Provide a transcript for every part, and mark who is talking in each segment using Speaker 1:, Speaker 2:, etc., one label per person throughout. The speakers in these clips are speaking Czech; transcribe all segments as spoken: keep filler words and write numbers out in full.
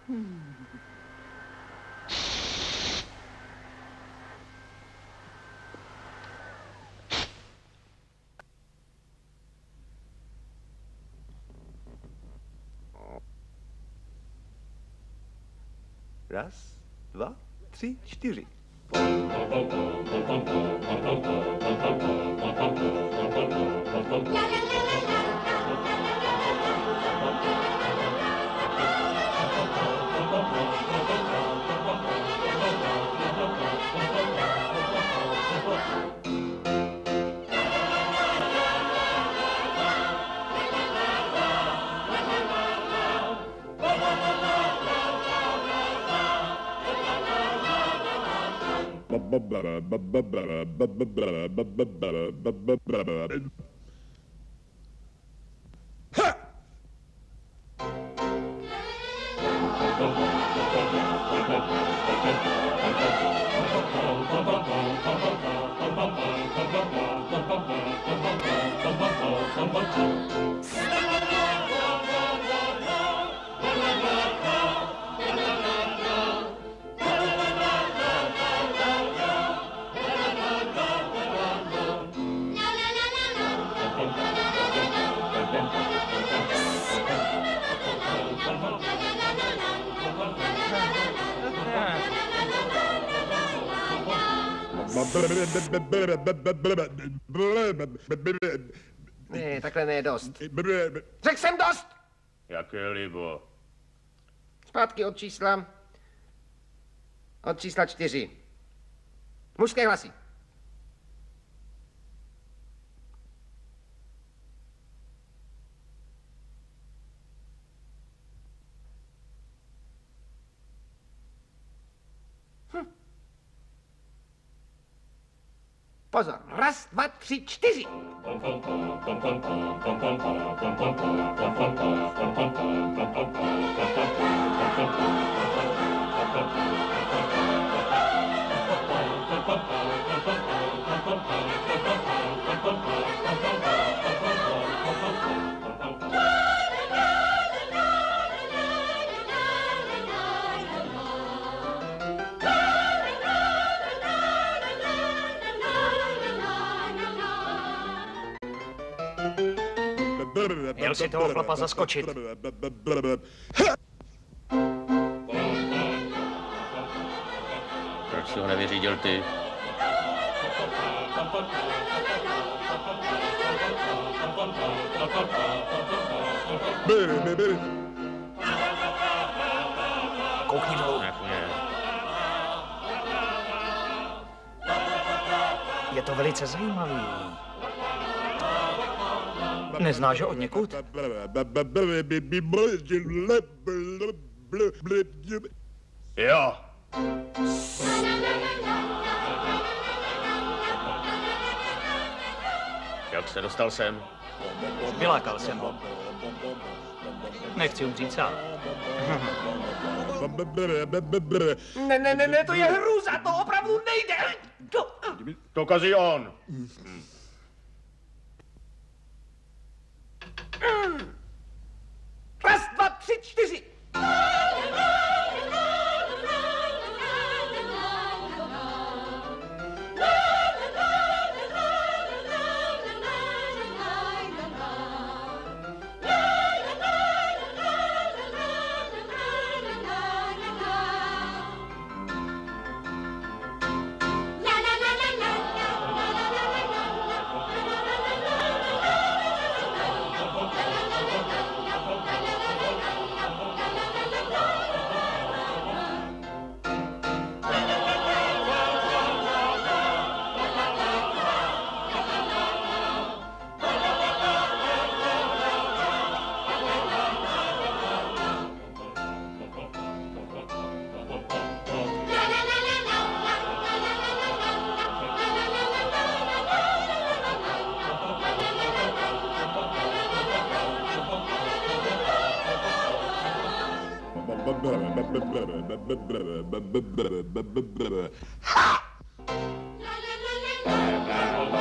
Speaker 1: Raz, dva, tři, čtyři.
Speaker 2: Ne, takhle ne, dost. Řekl jsem dost!
Speaker 3: Jaké libo?
Speaker 2: Zpátky od čísla. Od čísla čtyři. Mužské hlasy. Hm. Pozor, raz, dva, tři, čtyři.
Speaker 4: Měl si toho chlapa zaskočit.
Speaker 3: Proč jsi ho nevyřídil ty?
Speaker 4: Koukni dolů. Je to velice zajímavý. Neznáš ho od někud?
Speaker 3: Jo. Jak se dostal sem?
Speaker 4: Vylákal jsem ho. Nechci umřít sám.
Speaker 2: Ne, ne, ne, ne, to je hrůza, to opravdu nejde. To,
Speaker 3: to kazí on.
Speaker 2: Raz, dva, tři, čtyři.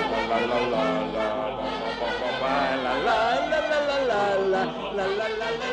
Speaker 1: La la la la